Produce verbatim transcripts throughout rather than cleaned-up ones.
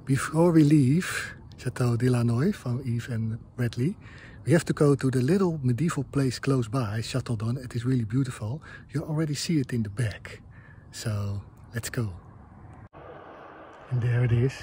Before we leave Chateau de Lannoy from Yves and Bradley, we have to go to the little medieval place close by, Châteaudun. It is really beautiful. You already see it in the back. So let's go. And there it is.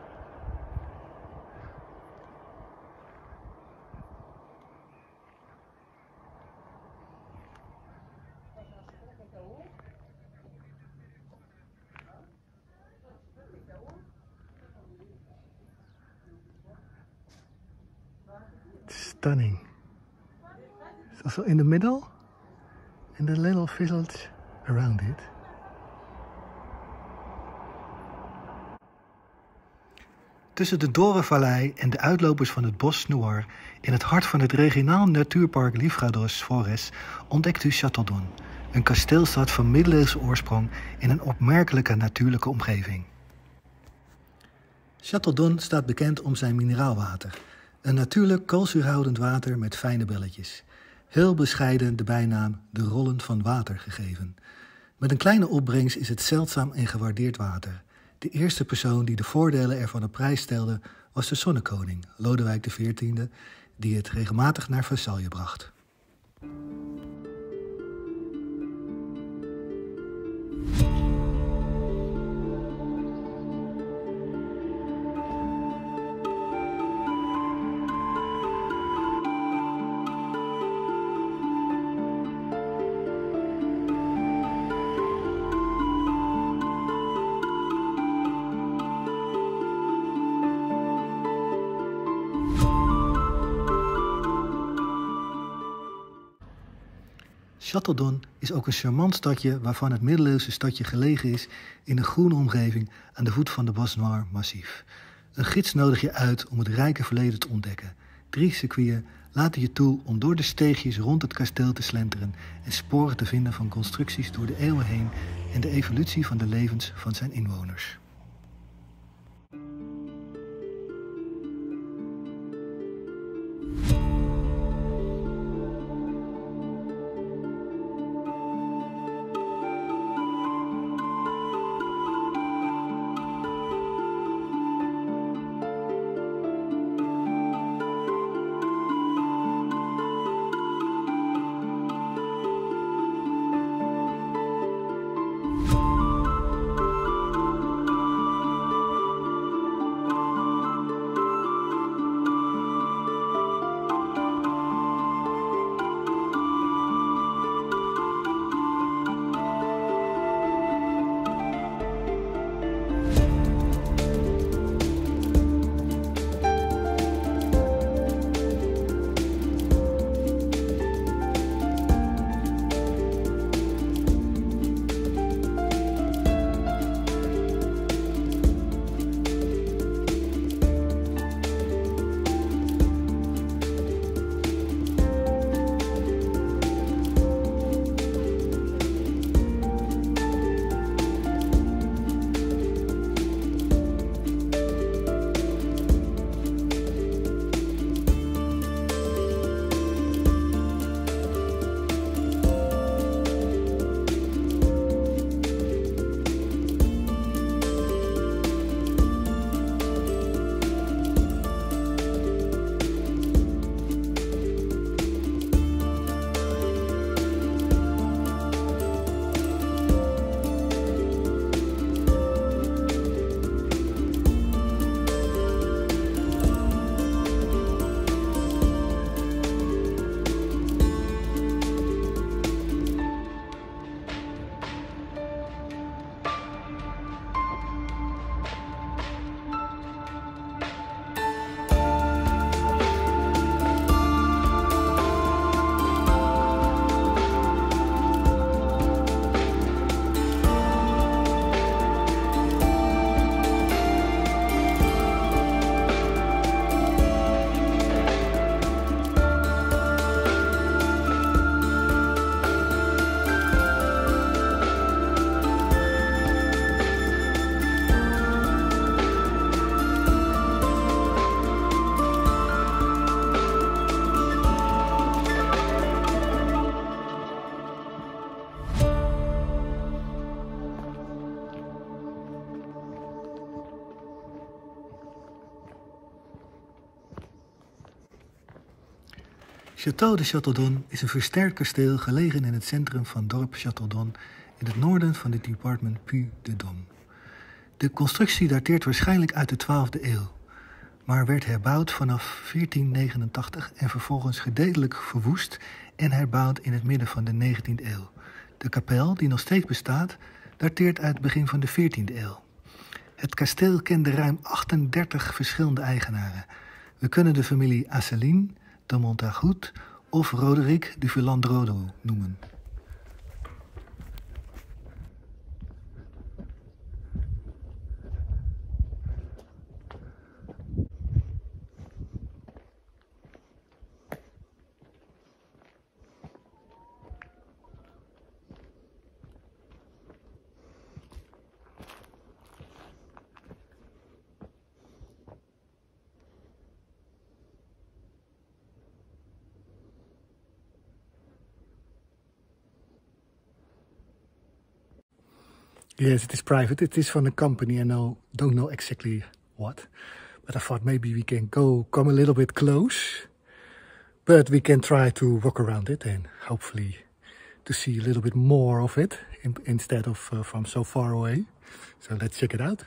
Stunning. It's also in the middle and the little village around it. Tussen de Dorenvallei en de uitlopers van het bos Noir, in het hart van het regionaal natuurpark Livradois Forêts, ontdekt u Châteaudun, een kasteelstad van middeleeuwse oorsprong in een opmerkelijke natuurlijke omgeving. Châteaudun staat bekend om zijn mineraalwater. Een natuurlijk koolzuurhoudend water met fijne belletjes. Heel bescheiden de bijnaam de rollen van water gegeven. Met een kleine opbrengst is het zeldzaam en gewaardeerd water. De eerste persoon die de voordelen ervan op prijs stelde was de zonnekoning, Lodewijk de veertiende, die het regelmatig naar Versailles bracht. Châteaudun is ook een charmant stadje waarvan het middeleeuwse stadje gelegen is in een groene omgeving aan de voet van de Bos Noir massief. Een gids nodigt je uit om het rijke verleden te ontdekken. Drie circuiten laten je toe om door de steegjes rond het kasteel te slenteren en sporen te vinden van constructies door de eeuwen heen en de evolutie van de levens van zijn inwoners. Château de Châteaudun is een versterkt kasteel gelegen in het centrum van dorp Châteaudun in het noorden van het departement Puy-de-Dôme. De constructie dateert waarschijnlijk uit de twaalfde eeuw, maar werd herbouwd vanaf veertien negenentachtig en vervolgens gedeeltelijk verwoest en herbouwd in het midden van de negentiende eeuw. De kapel, die nog steeds bestaat, dateert uit het begin van de veertiende eeuw. Het kasteel kende ruim achtendertig verschillende eigenaren. We kunnen de familie Asseline, de Montagut of Roderick de Villandrodo noemen. Yes, it is private. It is from a company. I know, don't know exactly what, but I thought maybe we can go come a little bit close, but we can try to walk around it and hopefully to see a little bit more of it in, instead of uh, from so far away. So let's check it out.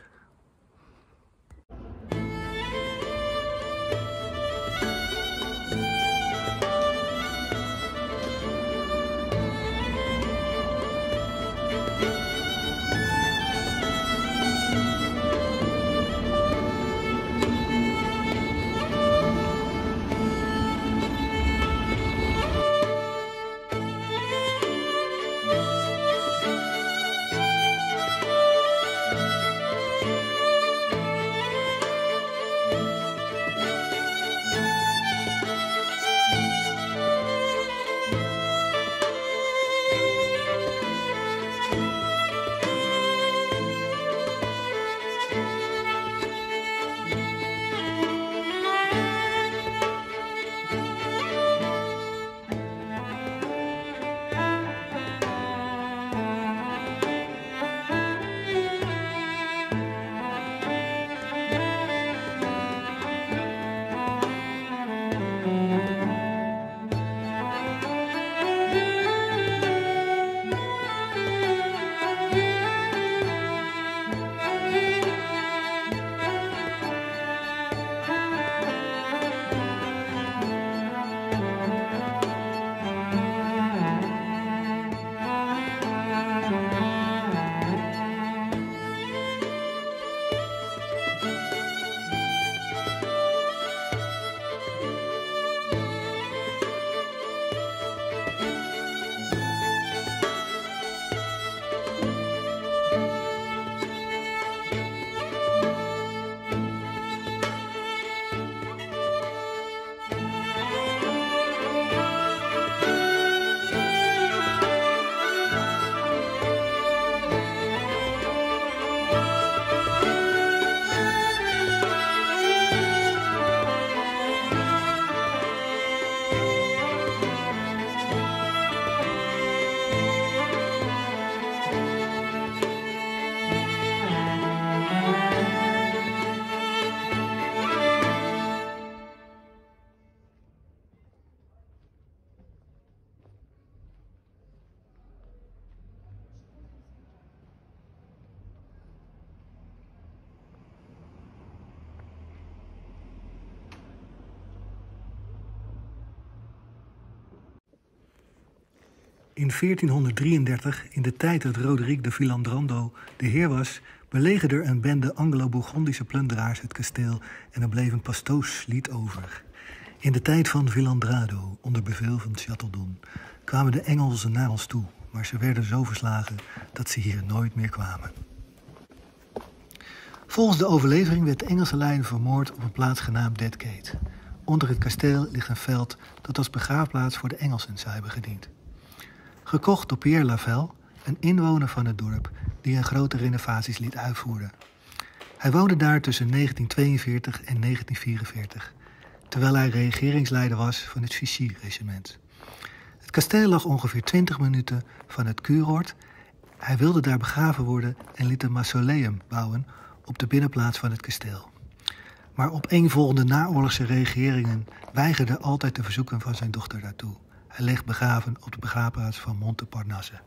In veertienhonderddrieëndertig, in de tijd dat Roderick de Villandrodo de heer was, belegerde er een bende Anglo-Bourgondische plunderaars het kasteel en er bleef een pastooslied over. In de tijd van Villandrado, onder bevel van Châteaudun, kwamen de Engelsen naar ons toe, maar ze werden zo verslagen dat ze hier nooit meer kwamen. Volgens de overlevering werd de Engelse leider vermoord op een plaats genaamd Deadgate. Onder het kasteel ligt een veld dat als begraafplaats voor de Engelsen zou hebben gediend. Gekocht door Pierre Lavelle, een inwoner van het dorp die een grote renovaties liet uitvoeren. Hij woonde daar tussen negentien tweeënveertig en negentien vierenveertig, terwijl hij regeringsleider was van het Vichy-regiment. Het kasteel lag ongeveer twintig minuten van het kuuroord. Hij wilde daar begraven worden en liet een mausoleum bouwen op de binnenplaats van het kasteel. Maar opeenvolgende naoorlogse regeringen weigerden altijd de verzoeken van zijn dochter daartoe. Hij ligt begraven op de begraafplaats van Montparnasse.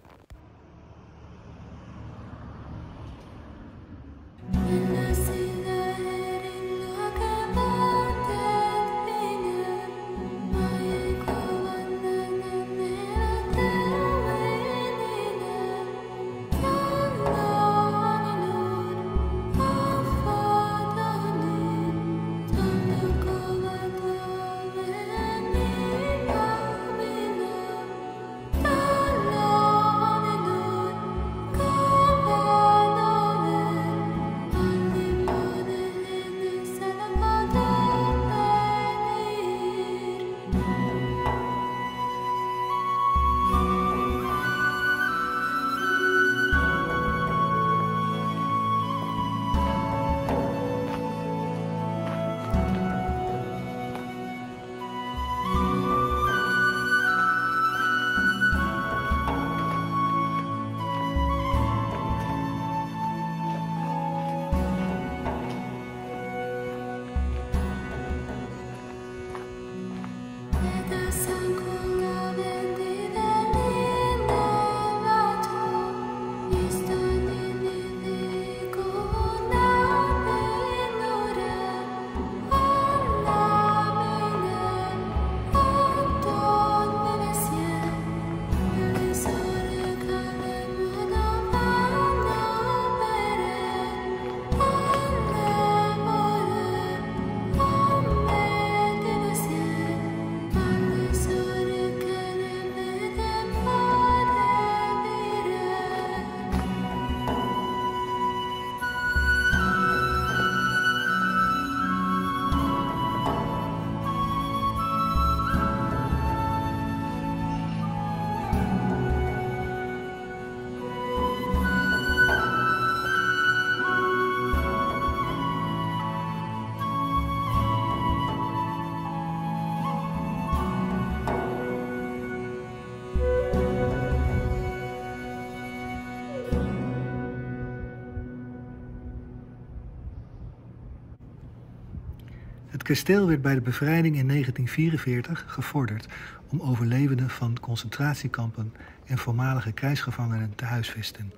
Het kasteel werd bij de bevrijding in negentien vierenveertig gevorderd om overlevenden van concentratiekampen en voormalige krijgsgevangenen te huisvesten.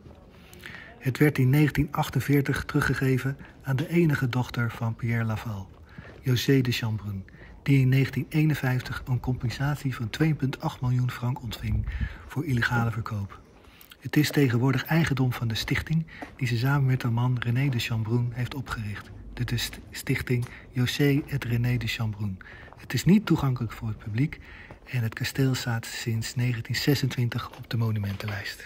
Het werd in negentien achtenveertig teruggegeven aan de enige dochter van Pierre Laval, José de Chambrun, die in negentien eenenvijftig een compensatie van twee komma acht miljoen frank ontving voor illegale verkoop. Het is tegenwoordig eigendom van de stichting die ze samen met haar man René de Chambrun heeft opgericht. Dit is de stichting José et René de Chambrun. Het is niet toegankelijk voor het publiek en het kasteel staat sinds negentien zesentwintig op de monumentenlijst.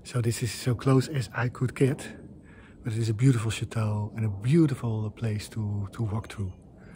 So this is so close as I could get, but it is a beautiful chateau and a beautiful place to, to walk through.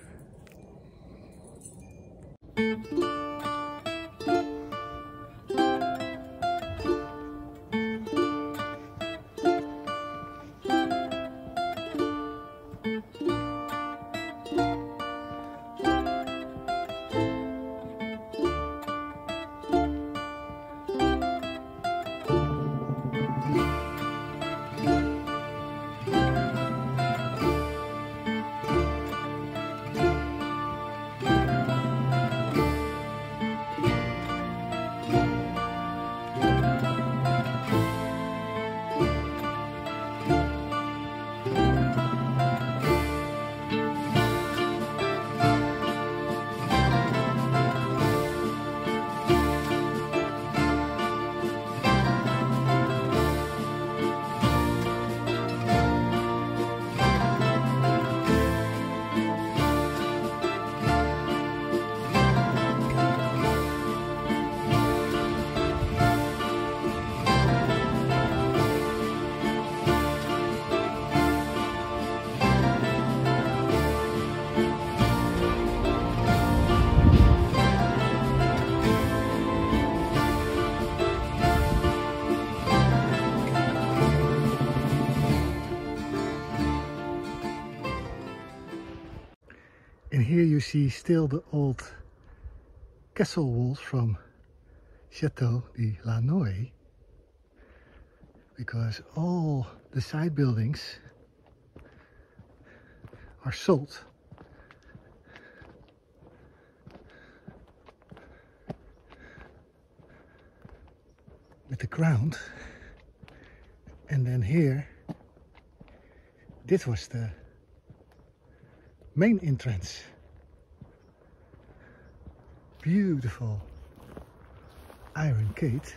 And here you see still the old castle walls from Chateau de Lannoy, because all the side buildings are sold. With the ground, and then here, this was the main entrance. Beautiful iron gate.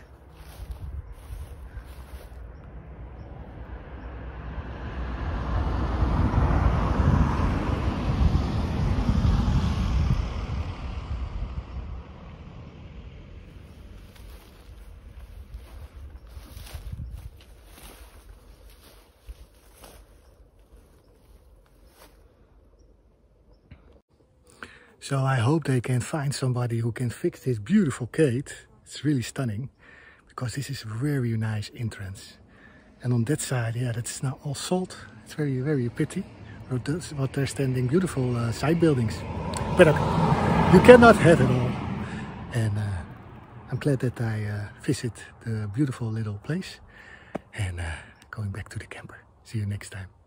So I hope they can find somebody who can fix this beautiful gate. It's really stunning, because this is a very nice entrance. And on that side, yeah, that's now all sold. It's very, very pity. But they're standing beautiful uh, side buildings. But okay, you cannot have it all. And uh, I'm glad that I uh, visit the beautiful little place. And uh, going back to the camper. See you next time.